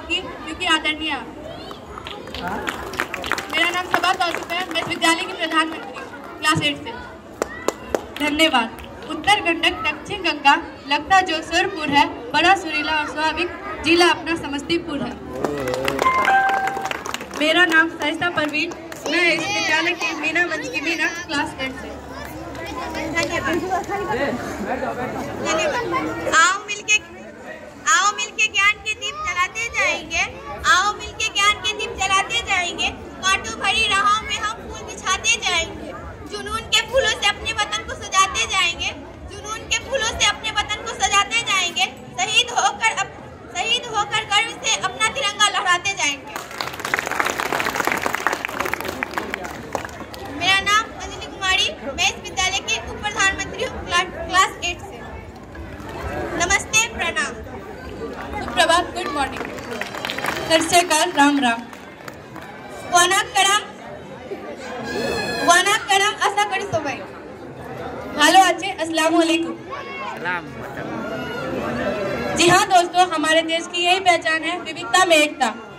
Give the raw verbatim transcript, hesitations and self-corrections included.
की क्योंकि आदरणीय। मेरा नाम सबा कौशिक है, मैं इस विद्यालय की प्रधानमंत्री हूँ, क्लास एट से। धन्यवाद। उत्तर गंडक दक्षिण गंगा लगता जो सुरपुर है, बड़ा सुरीला और स्वाभाविक जिला अपना समस्तीपुर है। मेरा नाम साइस्ता परवीन, मैं इस विद्यालय की मीना मंच की मीना, क्लास एट से। आओ मिलके आओ मिलके ज्ञान के दीप जलाते जाएंगे, आओ मिलके ज्ञान के दीप जलाते जाएंगे, कांटों भरी राहों में हम फूल बिछाते जाएंगे, जुनून के फूलों से अपने वतन को सजाते जाएंगे, जुनून के फूलों से अपने वतन को सजाते जाएंगे, शहीद होकर अप, शहीद होकर गर्व से अपना तिरंगा लहराते जाएंगे। मेरा नाम अंजलि कुमारी, मैं इस विद्यालय की उप प्रधानमंत्री हूँ, क्लास एट से। नमस्ते, प्रणाम, सुप्रभात, गुड मॉर्निंग, सत श्री अकाल, राम राम, वनकरम वनकरम आशा करी सबाई। हेलो अच्छे, अस्सलाम वालेकुम। जी हाँ दोस्तों, हमारे देश की यही पहचान है, विविधता में एकता।